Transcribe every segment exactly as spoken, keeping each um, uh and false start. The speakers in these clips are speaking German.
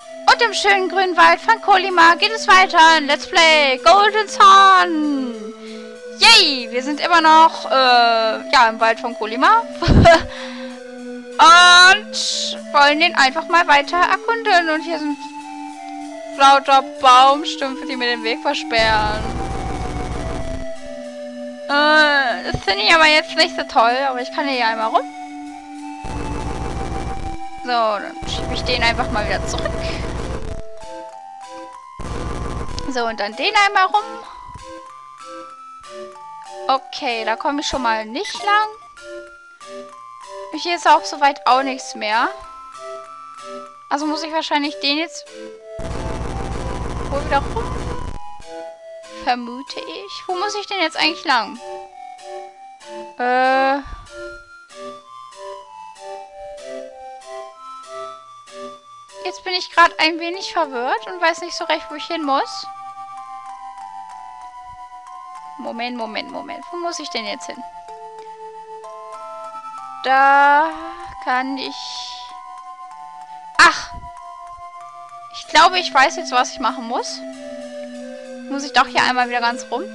Und im schönen grünen Wald von Kolyma geht es weiter in Let's Play Golden Sun. Yay! Wir sind immer noch äh, ja, im Wald von Kolyma. Und wollen den einfach mal weiter erkunden. Und hier sind lauter Baumstümpfe, die mir den Weg versperren. Äh, das finde ich aber jetzt nicht so toll. Aber ich kann hier einmal rum. So, dann schiebe ich den einfach mal wieder zurück. So, und dann den einmal rum. Okay, da komme ich schon mal nicht lang. Hier ist auch soweit auch nichts mehr. Also muss ich wahrscheinlich den jetzt wohl wieder rum. Vermute ich. Wo muss ich denn jetzt eigentlich lang? Äh... Jetzt bin ich gerade ein wenig verwirrt und weiß nicht so recht, wo ich hin muss. Moment, Moment, Moment. Wo muss ich denn jetzt hin? Da kann ich... Ach! Ich glaube, ich weiß jetzt, was ich machen muss. Muss ich doch hier einmal wieder ganz rum.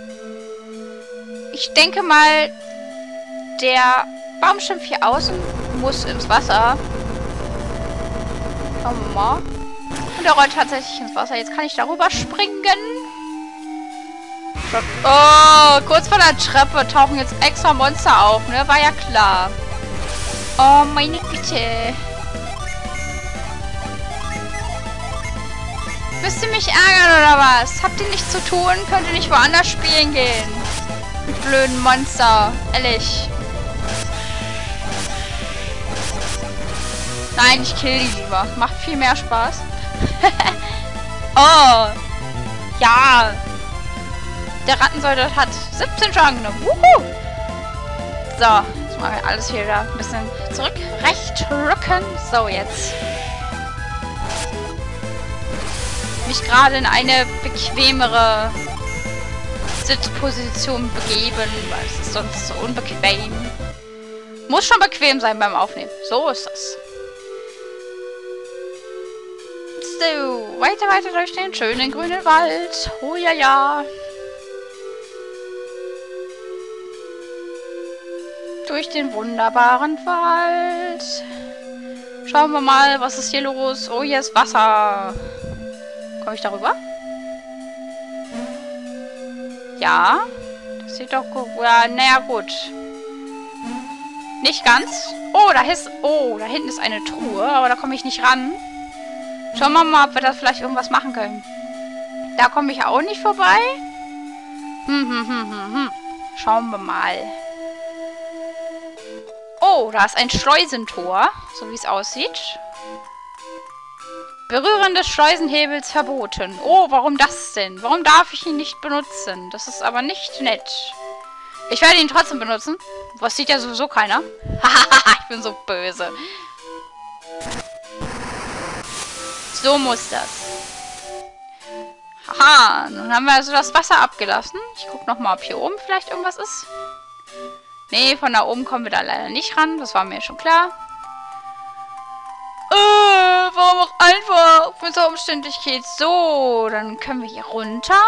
Ich denke mal, der Baumstumpf hier außen muss ins Wasser. Schauen wir mal. Und der rollt tatsächlich ins Wasser. Jetzt kann ich darüber springen. Oh, kurz vor der Treppe tauchen jetzt extra Monster auf, ne? War ja klar. Oh, meine Güte. Müsst ihr mich ärgern, oder was? Habt ihr nichts zu tun? Könnt ihr nicht woanders spielen gehen? Mit blöden Monster. Ehrlich. Nein, ich kill die lieber. Macht viel mehr Spaß. Oh. Ja. Der Rattensoldat hat siebzehn Schaden genommen. Wuhu. So, jetzt machen wir alles hier wieder ein bisschen zurück. Recht rücken. So, jetzt. Mich gerade in eine bequemere Sitzposition begeben, weil es ist sonst so unbequem. Muss schon bequem sein beim Aufnehmen. So ist das. So, weiter, weiter durch den schönen grünen Wald. Oh ja, ja. Durch den wunderbaren Wald. Schauen wir mal, was ist hier los? Oh, hier ist Wasser. Komme ich darüber? Ja. Das sieht doch gut. Ja, naja, gut. Nicht ganz. Oh, da ist. Oh, da hinten ist eine Truhe, aber da komme ich nicht ran. Schauen wir mal, ob wir da vielleicht irgendwas machen können. Da komme ich auch nicht vorbei. Hm, hm, hm, hm, hm. Schauen wir mal. Oh, da ist ein Schleusentor, so wie es aussieht. Berühren des Schleusenhebels verboten. Oh, warum das denn? Warum darf ich ihn nicht benutzen? Das ist aber nicht nett. Ich werde ihn trotzdem benutzen. Was sieht ja sowieso keiner. Hahaha, ich bin so böse. So muss das. Haha, nun haben wir also das Wasser abgelassen. Ich gucke nochmal, ob hier oben vielleicht irgendwas ist. Nee, von da oben kommen wir da leider nicht ran. Das war mir schon klar. Äh, warum auch einfach? Mit so Umständlichkeit. So, dann können wir hier runter.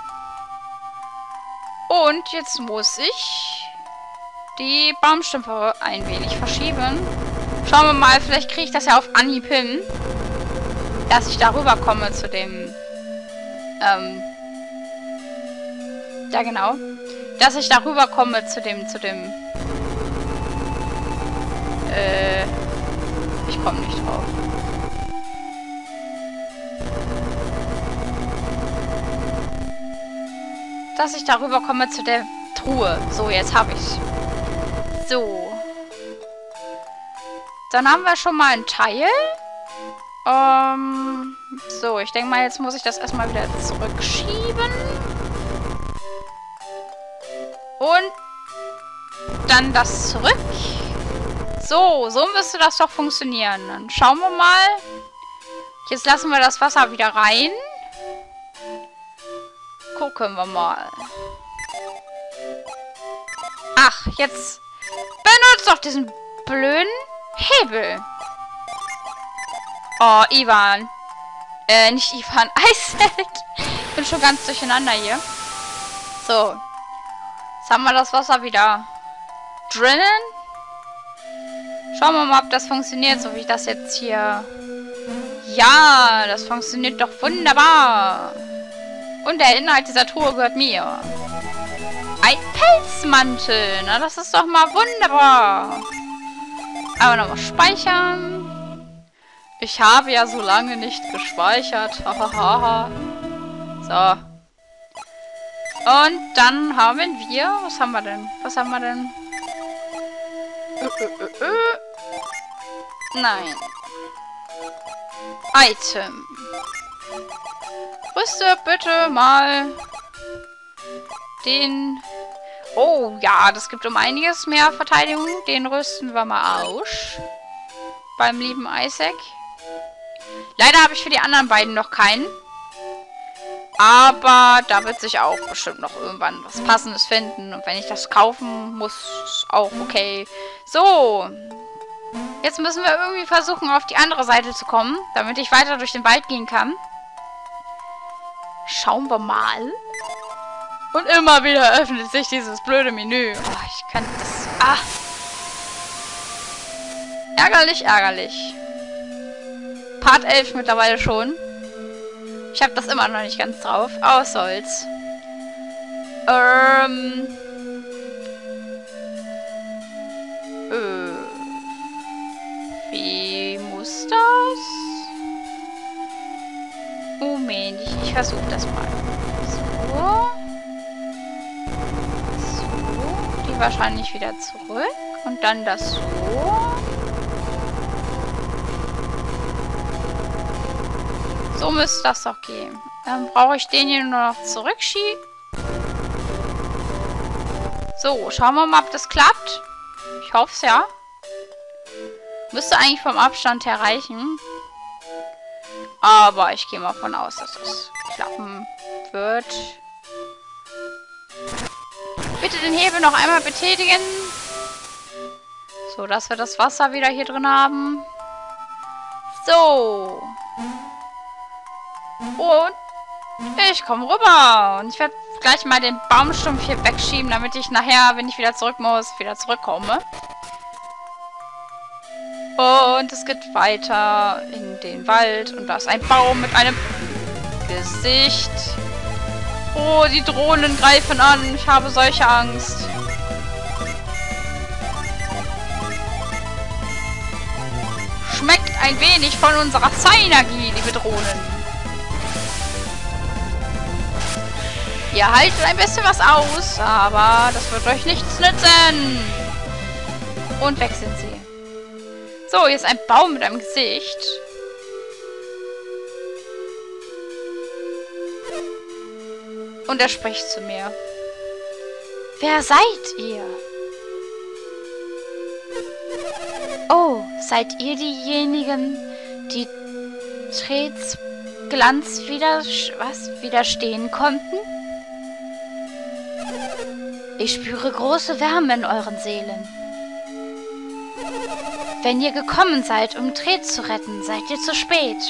Und jetzt muss ich die Baumstümpfe ein wenig verschieben. Schauen wir mal, vielleicht kriege ich das ja auf Anhieb hin. Dass ich darüber komme zu dem... Ähm... Ja, genau. Dass ich darüber komme zu dem, zu dem... Äh... Ich komme nicht drauf. Dass ich darüber komme zu der Truhe. So, jetzt habe ich's. So. Dann haben wir schon mal einen Teil. Ähm... So, ich denke mal, jetzt muss ich das erstmal wieder zurückschieben. Und dann das zurück. So, so müsste das doch funktionieren. Dann schauen wir mal. Jetzt lassen wir das Wasser wieder rein. Gucken wir mal. Ach, jetzt benutzt doch diesen blöden Hebel. Oh, Ivan. Äh, nicht Ivan. Isaac. Ich bin schon ganz durcheinander hier. So. Jetzt haben wir das Wasser wieder drinnen. Schauen wir mal, ob das funktioniert, so wie ich das jetzt hier... Ja, das funktioniert doch wunderbar. Und der Inhalt dieser Truhe gehört mir. Ein Pelzmantel. Na, das ist doch mal wunderbar. Aber nochmal speichern. Ich habe ja so lange nicht gespeichert. Hahaha. So. Und dann haben wir... Was haben wir denn? Was haben wir denn? Ö, ö, ö, ö. Nein. Item. Rüste bitte mal den... Oh, ja, das gibt um einiges mehr Verteidigung. Den rüsten wir mal aus. Beim lieben Isaac. Leider habe ich für die anderen beiden noch keinen. Aber da wird sich auch bestimmt noch irgendwann was Passendes finden. Und wenn ich das kaufen muss, ist auch okay. So. Jetzt müssen wir irgendwie versuchen, auf die andere Seite zu kommen, damit ich weiter durch den Wald gehen kann. Schauen wir mal. Und immer wieder öffnet sich dieses blöde Menü. Oh, ich kann das... Ah. Ärgerlich, ärgerlich. Part elf mittlerweile schon. Ich habe das immer noch nicht ganz drauf. Aus soll's. Ähm... Äh... Wie muss das? Moment, ich, ich versuche das mal. So. So. Die wahrscheinlich wieder zurück. Und dann das so. So müsste das doch gehen. Dann brauche ich den hier nur noch zurückschieben. So, schauen wir mal, ob das klappt. Ich hoffe es ja. Müsste eigentlich vom Abstand her reichen. Aber ich gehe mal von aus, dass es klappen wird. Bitte den Hebel noch einmal betätigen. So, dass wir das Wasser wieder hier drin haben. So. Und ich komme rüber. Und ich werde gleich mal den Baumstumpf hier wegschieben, damit ich nachher, wenn ich wieder zurück muss, wieder zurückkomme. Und es geht weiter in den Wald. Und da ist ein Baum mit einem Gesicht. Oh, die Drohnen greifen an. Ich habe solche Angst. Schmeckt ein wenig von unserer Zeinergie, liebe Drohnen. Ihr haltet ein bisschen was aus, aber das wird euch nichts nützen. Und weg sind sie. So, hier ist ein Baum mit einem Gesicht. Und er spricht zu mir. Wer seid ihr? Oh, seid ihr diejenigen, die Trets Glanz wieder, was, widerstehen konnten? Ich spüre große Wärme in euren Seelen. Wenn ihr gekommen seid, um Tret zu retten, seid ihr zu spät.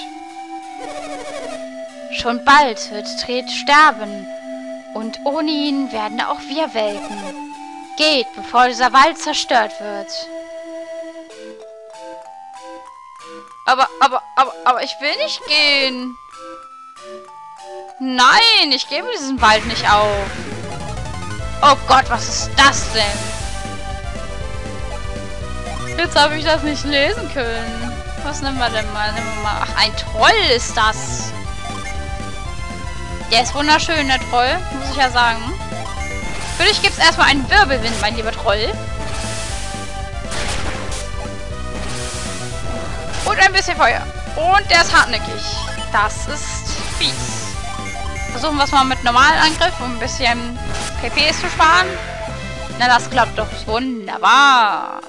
Schon bald wird Tret sterben, und ohne ihn werden auch wir welken. Geht, bevor dieser Wald zerstört wird. Aber, aber, aber, aber ich will nicht gehen. Nein, ich gebe diesen Wald nicht auf. Oh Gott, was ist das denn? Jetzt habe ich das nicht lesen können. Was nehmen wir denn mal? Nehmen wir mal. Ach, ein Troll ist das. Der ist wunderschön, der Troll. Muss ich ja sagen. Für dich gibt es erstmal einen Wirbelwind, mein lieber Troll. Und ein bisschen Feuer. Und der ist hartnäckig. Das ist fies. Versuchen wir es mal mit normalen Angriff, um ein bisschen P Ps zu sparen. Na, das klappt doch wunderbar.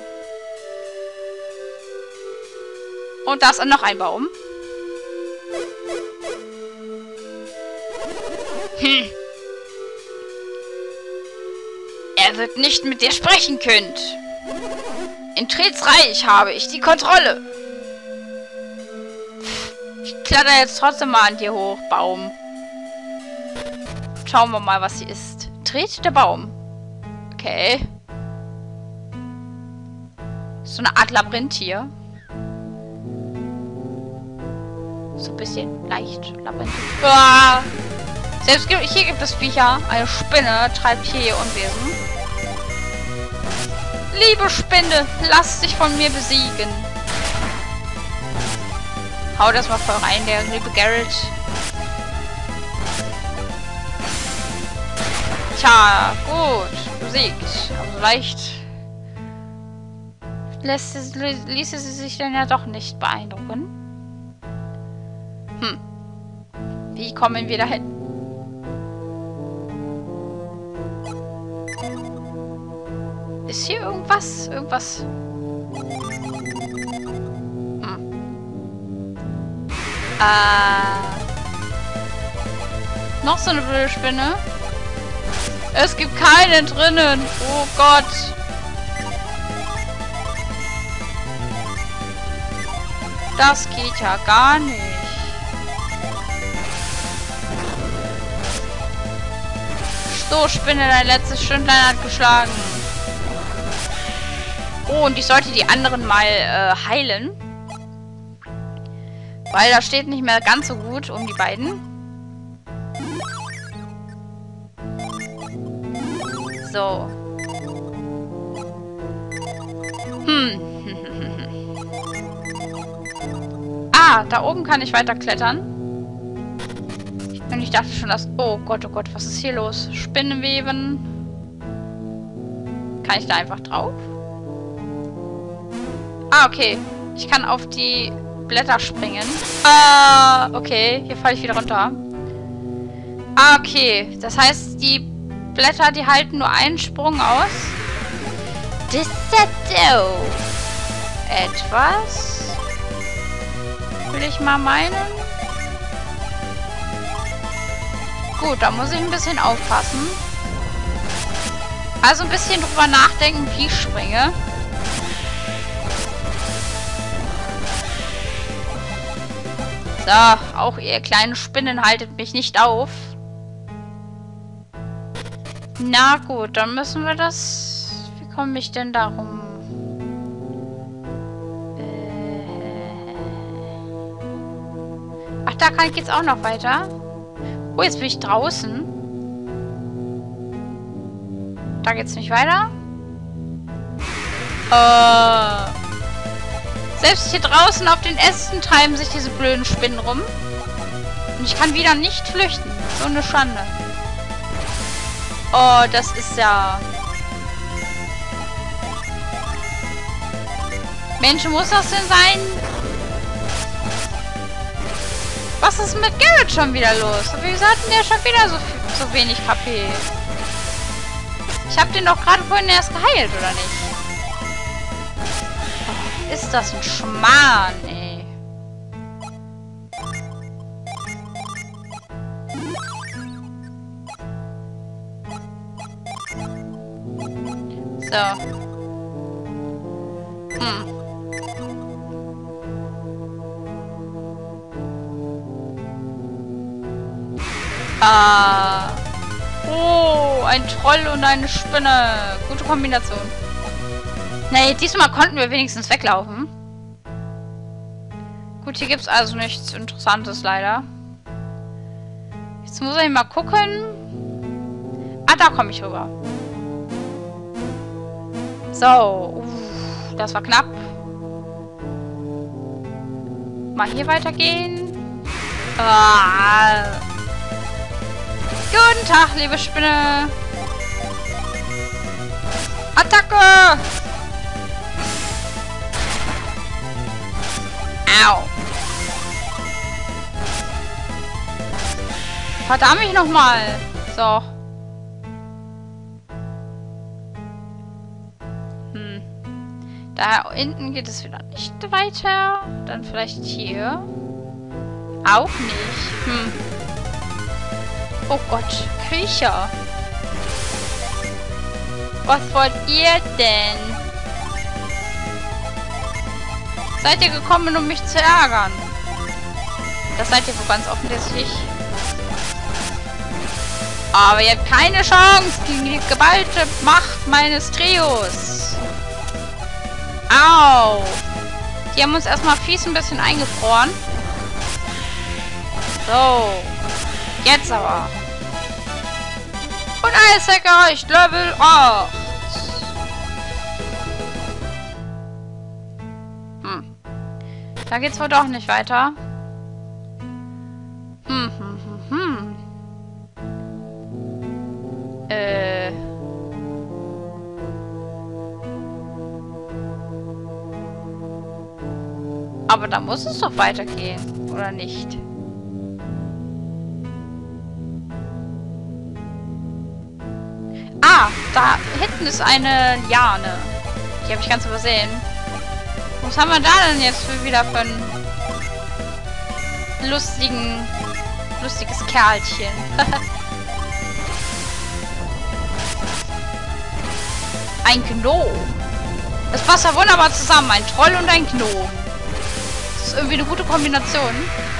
Und da ist noch ein Baum. Hm. Er wird nicht mit dir sprechen können. In Trets Reich habe ich die Kontrolle. Wie kletter jetzt trotzdem mal an dir hoch, Baum. Schauen wir mal, was sie ist. Dreht der Baum. Okay. So eine Art Labyrinth hier. So ein bisschen leicht Labyrinth. Ah! Selbst hier gibt es Viecher. Eine Spinne treibt hier ihr Unwesen. Liebe Spinne, lass dich von mir besiegen. Hau das mal voll rein, der liebe Garrett. Tja, gut. Besiegt. Aber so leicht lässt es, ließe sie sich dann ja doch nicht beeindrucken. Hm. Wie kommen wir da hin? Ist hier irgendwas? Irgendwas? Hm. Äh. Noch so eine blöde Spinne. Es gibt keinen drinnen. Oh Gott. Das geht ja gar nicht. So, Spinne, dein letztes Stündlein hat geschlagen. Oh, und ich sollte die anderen mal äh, heilen. Weil das steht nicht mehr ganz so gut um die beiden. So. Hm. Ah, da oben kann ich weiter klettern. Und ich dachte schon, dass... Oh Gott, oh Gott, was ist hier los? Spinnenweben. Kann ich da einfach drauf? Ah, okay. Ich kann auf die Blätter springen. Ah, okay. Hier falle ich wieder runter. Ah, okay. Das heißt, die Blätter, die halten nur einen Sprung aus. Das ist ja doof. Etwas. Will ich mal meinen. Gut, da muss ich ein bisschen aufpassen. Also ein bisschen drüber nachdenken, wie ich springe. So, auch ihr kleinen Spinnen haltet mich nicht auf. Na gut, dann müssen wir das... Wie komme ich denn darum? Äh... Ach, da kann ich jetzt auch noch weiter. Oh, jetzt bin ich draußen. Da geht's nicht weiter. Äh... Selbst hier draußen auf den Ästen treiben sich diese blöden Spinnen rum. Und ich kann wieder nicht flüchten. So eine Schande. Oh, das ist ja... Mensch, muss das denn sein? Was ist mit Garrett schon wieder los? Wieso hat denn der schon wieder so, viel, so wenig K P? Ich habe den doch gerade vorhin erst geheilt, oder nicht? Ist das ein Schmarrn, ey. So. Hm. Ah. Oh, ein Troll und eine Spinne. Gute Kombination. Nee, diesmal konnten wir wenigstens weglaufen. Gut, hier gibt es also nichts Interessantes, leider. Jetzt muss ich mal gucken. Ah, da komme ich rüber. So. Uff, das war knapp. Mal hier weitergehen. Ah. Guten Tag, liebe Spinne. Attacke! Au. Verdammt mich nochmal. So. Hm. Da hinten geht es wieder nicht weiter. Dann vielleicht hier. Auch nicht. Hm. Oh Gott. Kriecher. Was wollt ihr denn? Seid ihr gekommen, um mich zu ärgern? Das seid ihr wohl ganz offensichtlich. Aber ihr habt keine Chance gegen die geballte Macht meines Trios. Au! Die haben uns erstmal fies ein bisschen eingefroren. So. Jetzt aber. Und Isaac erreicht Level acht. Hm. Da geht's wohl doch nicht weiter. Hm, hm, hm, hm. Äh. Aber da muss es doch weitergehen, oder nicht? Ah, da hinten ist eine Liane. Die habe ich ganz übersehen. Was haben wir da denn jetzt für wieder für einen lustigen, lustiges Kerlchen? Ein Gnom. Das passt ja wunderbar zusammen. Ein Troll und ein Gnom. Das ist irgendwie eine gute Kombination.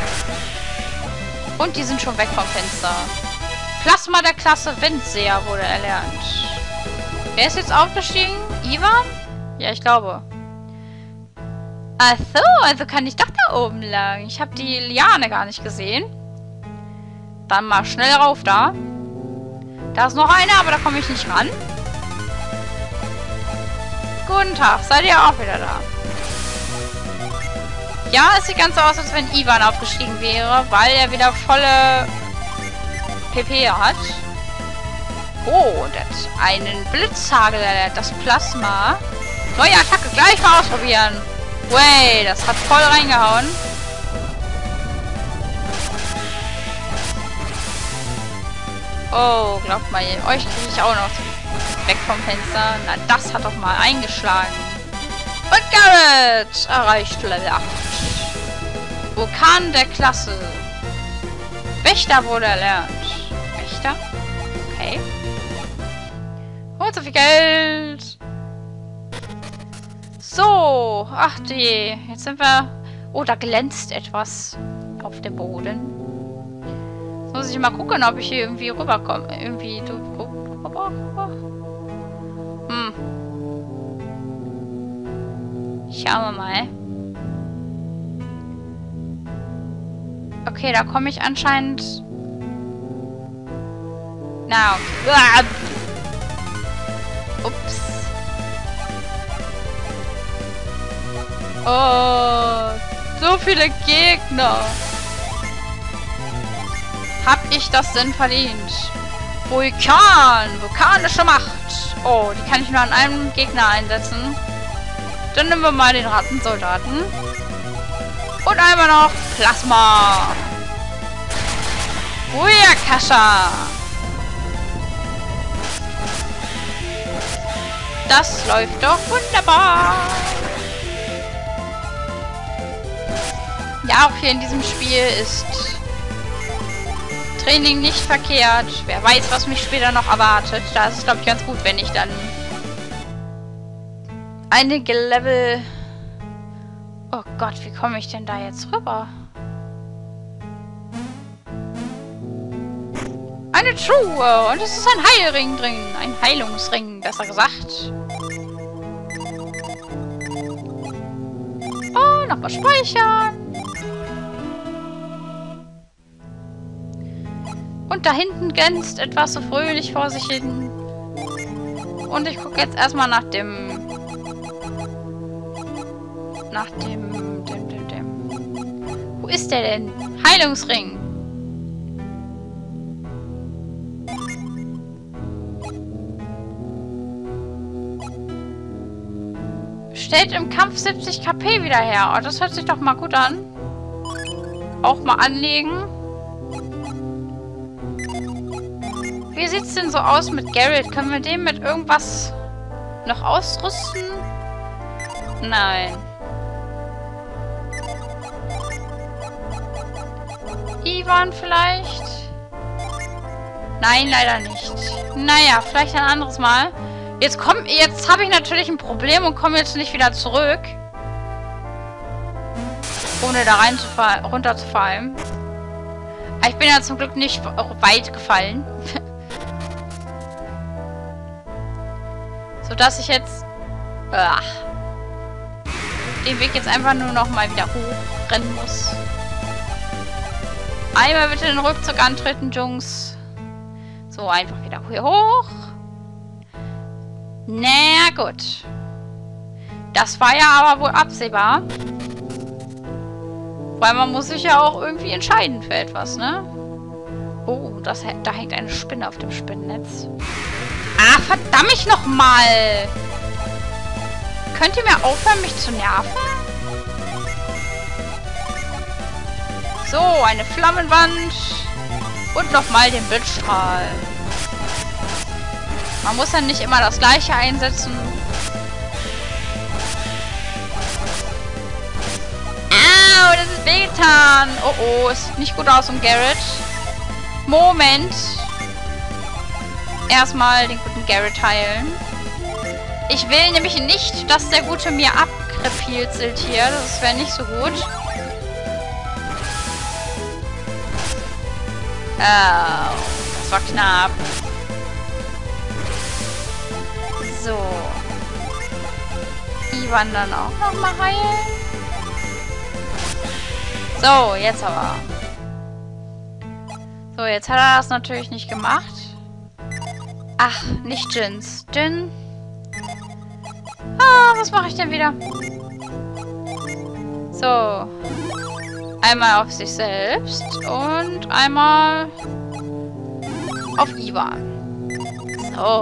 Und die sind schon weg vom Fenster. Plasma der Klasse Windseher wurde erlernt. Wer ist jetzt aufgestiegen? Ivan? Ja, ich glaube. Ach so, also kann ich doch da oben lang. Ich habe die Liane gar nicht gesehen. Dann mal schnell rauf da. Da ist noch eine, aber da komme ich nicht ran. Guten Tag, seid ihr auch wieder da? Ja, es sieht ganz so aus, als wenn Ivan aufgestiegen wäre, weil er wieder volle P P hat. Oh, und er hat einen Blitzhagel, das Plasma. Neue Attacke, gleich mal ausprobieren. Way, das hat voll reingehauen. Oh, glaubt mal, euch kriege ich auch noch weg vom Fenster. Na, das hat doch mal eingeschlagen. Und Garrett erreicht Level acht. Vulkan der Klasse. Wächter wurde erlernt. Wächter? Okay. Oh, so viel Geld. So. Ach die. Jetzt sind wir... Oh, da glänzt etwas auf dem Boden. Jetzt muss ich mal gucken, ob ich hier irgendwie rüberkomme. Irgendwie... Rüber, rüber. Hm. Schauen wir mal. Okay, da komme ich anscheinend... Na, okay. Ups. Oh, so viele Gegner. Hab ich das denn verdient? Vulkan, vulkanische Macht. Oh, die kann ich nur an einem Gegner einsetzen. Dann nehmen wir mal den Rattensoldaten. Und einmal noch Plasma. Booyakasha. Das läuft doch wunderbar. Ja, auch hier in diesem Spiel ist Training nicht verkehrt. Wer weiß, was mich später noch erwartet. Da ist es, glaube ich, ganz gut, wenn ich dann einige Level... Oh Gott, wie komme ich denn da jetzt rüber? Eine Truhe. Und es ist ein Heilring drin. Ein Heilungsring, besser gesagt. Oh, nochmal speichern. Und da hinten glänzt etwas so fröhlich vor sich hin. Und ich gucke jetzt erstmal nach dem... Nach dem, dem, dem, dem... Wo ist der denn? Heilungsring. Stellt im Kampf siebzig K P wieder her. Oh, das hört sich doch mal gut an. Auch mal anlegen. Wie sieht's denn so aus mit Garrett? Können wir den mit irgendwas noch ausrüsten? Nein. Ivan vielleicht? Nein, leider nicht. Naja, vielleicht ein anderes Mal. Jetzt komm, jetzt habe ich natürlich ein Problem und komme jetzt nicht wieder zurück. Ohne da rein zu runterzufallen. Ich bin ja zum Glück nicht weit gefallen. Sodass ich jetzt ach, den Weg jetzt einfach nur noch mal wieder hochrennen muss. Einmal bitte den Rückzug antreten, Jungs. So, einfach wieder hier hoch. Na gut. Das war ja aber wohl absehbar. Weil man muss sich ja auch irgendwie entscheiden für etwas, ne? Oh, das, da hängt eine Spinne auf dem Spinnennetz. Ah, verdammt nochmal! Könnt ihr mir aufhören, mich zu nerven? So, eine Flammenwand. Und nochmal den Blitzstrahl. Man muss dann nicht immer das gleiche einsetzen. Au, das ist wehgetan. Oh oh, es sieht nicht gut aus um Garrett. Moment. Erstmal den guten Garrett heilen. Ich will nämlich nicht, dass der Gute mir abkrepilzelt hier. Das wäre nicht so gut. Oh, das war knapp. So. Ivan dann auch nochmal heilen. So, jetzt aber. So, jetzt hat er das natürlich nicht gemacht. Ach, nicht Jins. Jin. Ah, was mache ich denn wieder? So. Einmal auf sich selbst und einmal auf Ivan. So.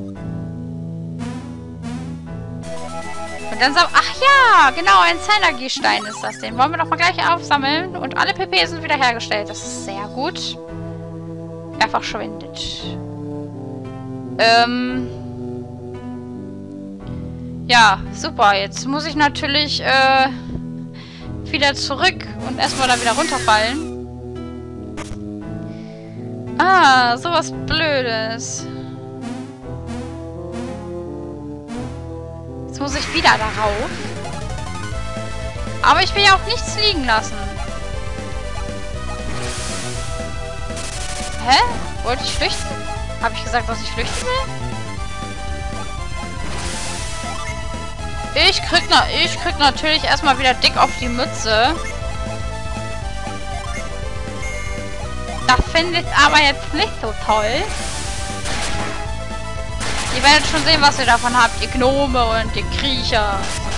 Und dann sagen, ach ja, genau, ein Zenergiestein ist das. Den wollen wir doch mal gleich aufsammeln. Und alle P P sind wiederhergestellt. Das ist sehr gut. Er verschwindet. Ähm. Ja, super. Jetzt muss ich natürlich äh, wieder zurück und erstmal da wieder runterfallen. Ah, sowas Blödes. Jetzt muss ich wieder darauf. Aber ich will ja auch nichts liegen lassen. Hä? Wollte ich flüchten? Habe ich gesagt, dass ich flüchten will? Ich krieg, na, ich krieg natürlich erstmal wieder dick auf die Mütze. Das finde ich aber jetzt nicht so toll. Ihr werdet schon sehen, was ihr davon habt. Ihr Gnome und ihr Kriecher.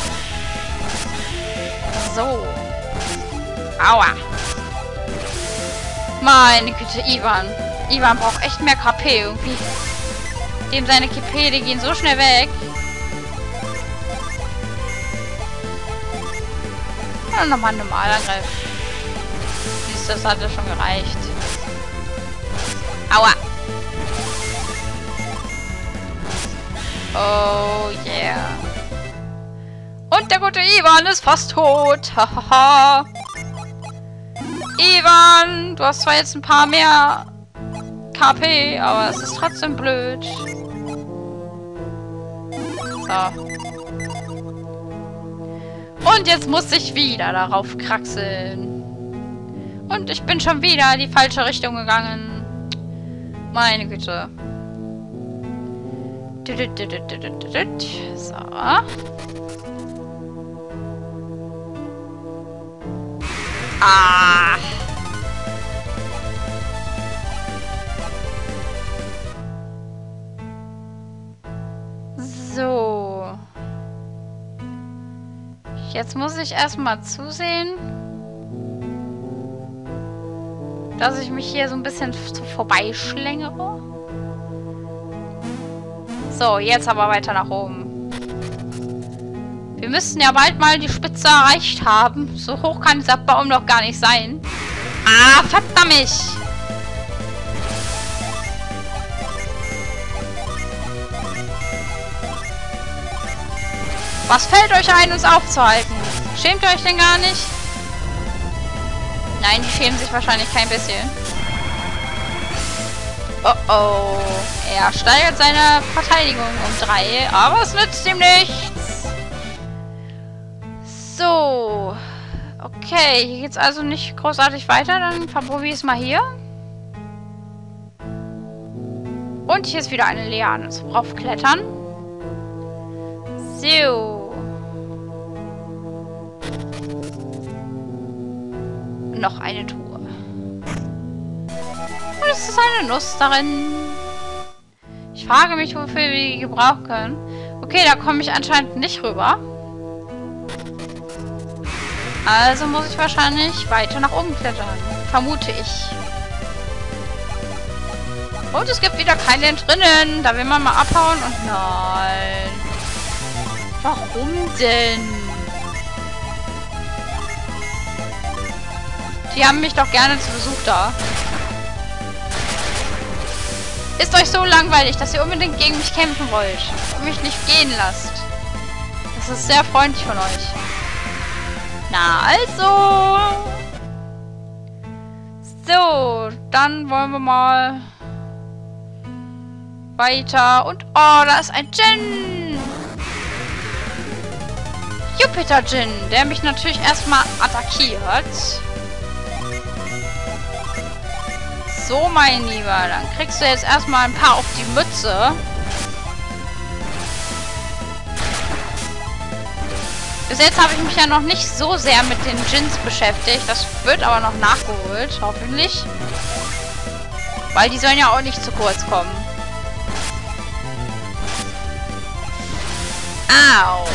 So. Aua. Meine Güte, Ivan. Ivan braucht echt mehr K P irgendwie. Dem seine K P, die gehen so schnell weg. Ja, nochmal ein Normalangriff. Siehst du, das hat ja schon gereicht. Aua. Oh yeah. Und der gute Ivan ist fast tot. Hahaha. Ivan, du hast zwar jetzt ein paar mehr K P, aber es ist trotzdem blöd. So. Und jetzt muss ich wieder darauf kraxeln. Und ich bin schon wieder in die falsche Richtung gegangen. Meine Güte. So. Ah. So. Jetzt muss ich erstmal zusehen, dass ich mich hier so ein bisschen vorbeischlängere. So, jetzt aber weiter nach oben. Wir müssten ja bald mal die Spitze erreicht haben. So hoch kann dieser Baum doch gar nicht sein. Ah, verdammt! Was fällt euch ein, uns aufzuhalten? Schämt ihr euch denn gar nicht? Nein, die schämen sich wahrscheinlich kein bisschen. Oh oh. Er steigert seine Verteidigung um drei, aber es nützt ihm nichts. So. Okay, hier geht's also nicht großartig weiter. Dann probiere ich es mal hier. Und hier ist wieder eine Liane zum Raufklettern. So. Noch eine Truhe. Und es ist eine Nuss darin. Ich frage mich, wofür wir die gebrauchen können. Okay, da komme ich anscheinend nicht rüber. Also muss ich wahrscheinlich weiter nach oben klettern. Vermute ich. Und es gibt wieder keine drinnen. Da will man mal abhauen und nein. Warum denn? Die haben mich doch gerne zu Besuch da. Ist euch so langweilig, dass ihr unbedingt gegen mich kämpfen wollt und mich nicht gehen lasst. Das ist sehr freundlich von euch. Na also. So, dann wollen wir mal weiter. Und oh, da ist ein Djinn. Jupiter Djinn, der mich natürlich erstmal attackiert. So, mein Lieber, dann kriegst du jetzt erstmal ein paar auf die Mütze. Bis jetzt habe ich mich ja noch nicht so sehr mit den Djinns beschäftigt. Das wird aber noch nachgeholt, hoffentlich. Weil die sollen ja auch nicht zu kurz kommen. Au.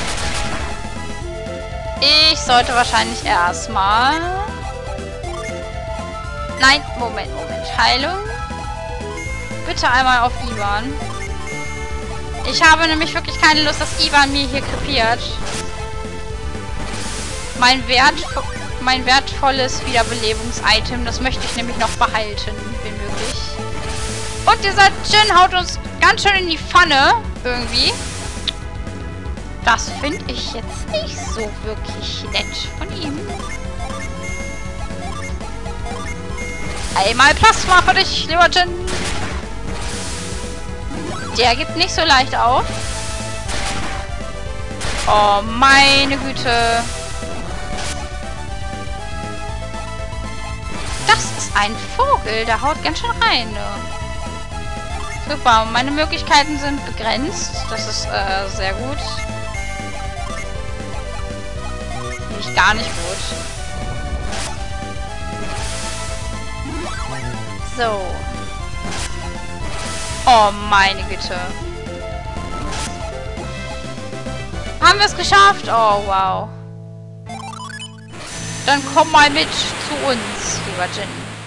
Ich sollte wahrscheinlich erstmal... Nein, Moment, Moment. Heilung. Bitte einmal auf Ivan. Ich habe nämlich wirklich keine Lust, dass Ivan mir hier krepiert. Mein, Wert, mein wertvolles Wiederbelebungs-Item, das möchte ich nämlich noch behalten, wenn möglich. Und dieser Djinn haut uns ganz schön in die Pfanne, irgendwie. Das finde ich jetzt nicht so wirklich nett von ihm. Einmal Plasma für dich, lieber Djinn. Der gibt nicht so leicht auf. Oh, meine Güte. Das ist ein Vogel, der haut ganz schön rein. Ne? Super, meine Möglichkeiten sind begrenzt. Das ist äh, sehr gut. Finde ich gar nicht gut. So. Oh, meine Güte. Haben wir es geschafft? Oh, wow. Dann komm mal mit zu uns, lieber Djinn.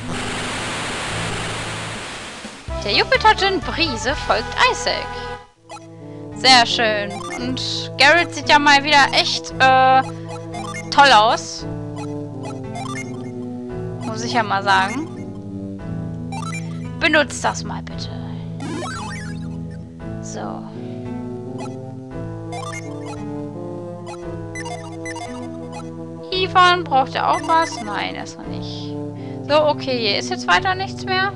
Der Jupiter-Djinn Brise folgt Isaac. Sehr schön. Und Garrett sieht ja mal wieder echt äh, toll aus. Muss ich ja mal sagen. Benutzt das mal bitte. So. Ivan, braucht er auch was? Nein, erstmal nicht. So, okay, hier ist jetzt weiter nichts mehr.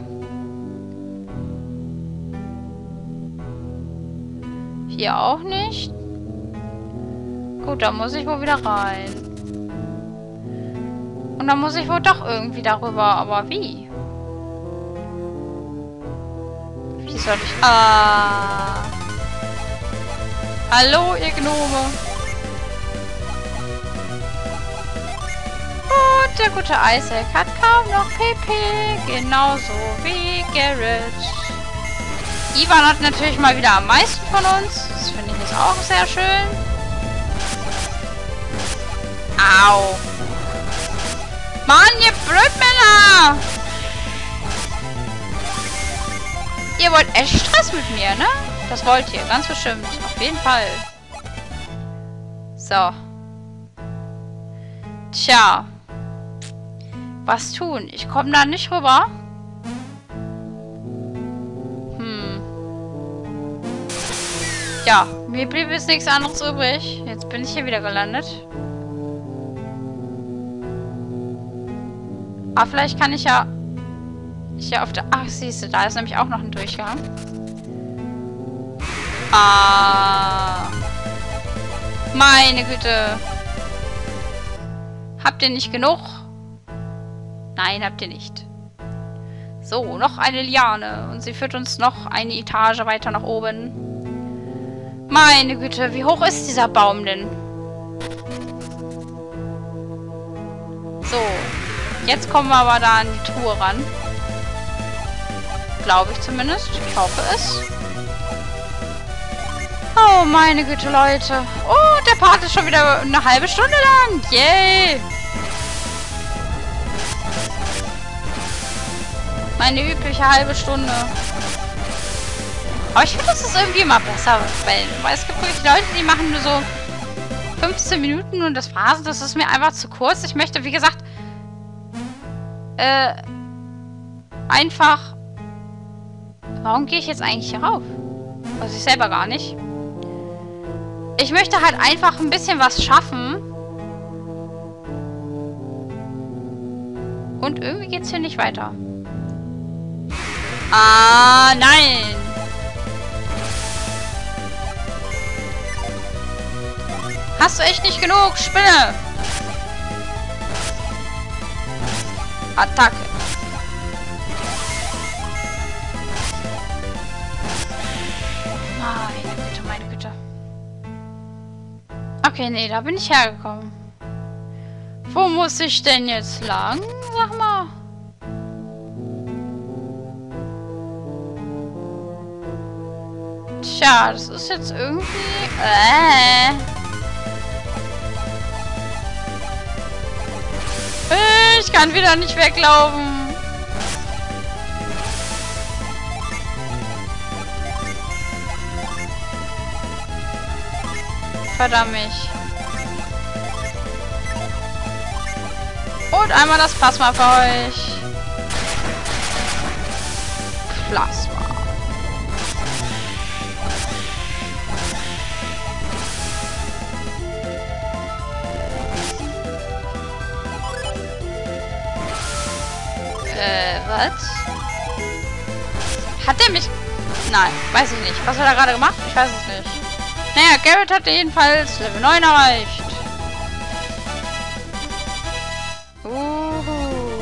Hier auch nicht. Gut, da muss ich wohl wieder rein. Und dann muss ich wohl doch irgendwie darüber. Aber wie? Wie soll ich... Ah. Hallo, ihr Gnome. Und der gute Isaac hat kaum noch P P. Genauso wie Garrett. Ivan hat natürlich mal wieder am meisten von uns. Das finde ich jetzt auch sehr schön. Au. Mann, ihr Blödmänner! Ihr wollt echt Stress mit mir, ne? Das wollt ihr, ganz bestimmt. Auf jeden Fall. So. Tja. Was tun? Ich komme da nicht rüber. Hm. Ja, mir blieb jetzt nichts anderes übrig. Jetzt bin ich hier wieder gelandet. Aber vielleicht kann ich ja... Hier auf der... Ach, siehst du, da ist nämlich auch noch ein Durchgang. Ah. Meine Güte. Habt ihr nicht genug? Nein, habt ihr nicht. So, noch eine Liane. Und sie führt uns noch eine Etage weiter nach oben. Meine Güte, wie hoch ist dieser Baum denn? So, jetzt kommen wir aber da an die Truhe ran. Glaube ich zumindest. Ich hoffe es. Oh, meine Güte, Leute. Oh, der Part ist schon wieder eine halbe Stunde lang. Yay. Meine übliche halbe Stunde. Aber ich finde, das ist irgendwie immer besser. Weil, weil es gibt wirklich Leute, die machen nur so fünfzehn Minuten und das war's. Das ist mir einfach zu kurz. Ich möchte, wie gesagt, äh, einfach... Warum gehe ich jetzt eigentlich hier rauf? Weiß ich selber gar nicht. Ich möchte halt einfach ein bisschen was schaffen. Und irgendwie geht's hier nicht weiter. Ah, nein. Hast du echt nicht genug, Spinne? Attacke. Meine Güte, meine Güte. Okay, nee, da bin ich hergekommen. Wo muss ich denn jetzt lang? Sag mal. Tja, das ist jetzt irgendwie... Äh. Ich kann wieder nicht weglaufen. Verdammt mich. Und einmal das Plasma für euch. Plasma. Äh, was? Hat der mich... Nein, weiß ich nicht. Was hat er gerade gemacht? Ich weiß es nicht. Naja, Garrett hat jedenfalls Level neun erreicht. Uhu.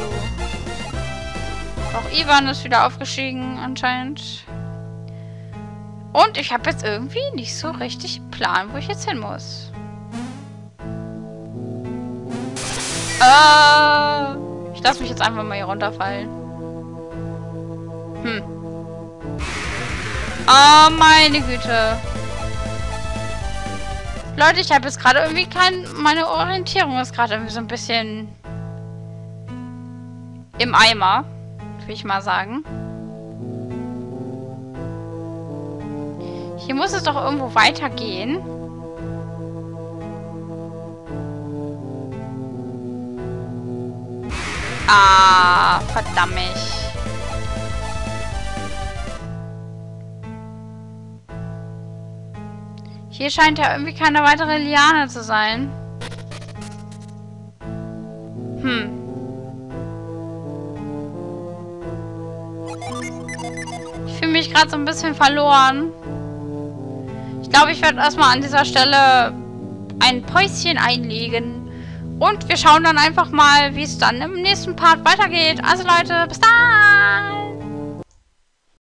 Auch Ivan ist wieder aufgestiegen, anscheinend. Und ich habe jetzt irgendwie nicht so richtig einen Plan, wo ich jetzt hin muss. Äh... Ich lasse mich jetzt einfach mal hier runterfallen. Hm. Oh, meine Güte. Leute, ich habe jetzt gerade irgendwie kein... Meine Orientierung ist gerade irgendwie so ein bisschen... im Eimer. Will ich mal sagen. Hier muss es doch irgendwo weitergehen. Ah, verdammt mich. Hier scheint ja irgendwie keine weitere Liane zu sein. Hm. Ich fühle mich gerade so ein bisschen verloren. Ich glaube, ich werde erstmal an dieser Stelle ein Päuschen einlegen. Und wir schauen dann einfach mal, wie es dann im nächsten Part weitergeht. Also Leute, bis dann!